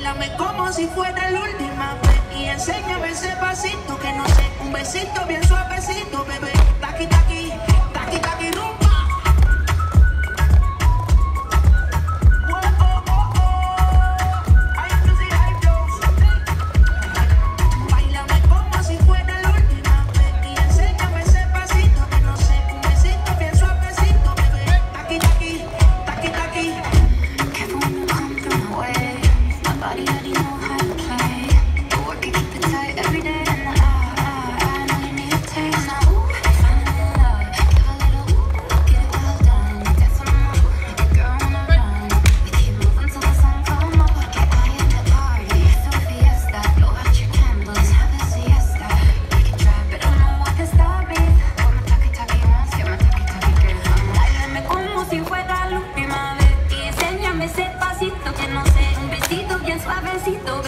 Báilame como si fuera la última vez y enséñame ese pasito que no sé, un besito bien suavecito, bebé. Taqui, taqui, taqui, taqui, rumba. Ese pasito que no sé, un besito bien suavecito.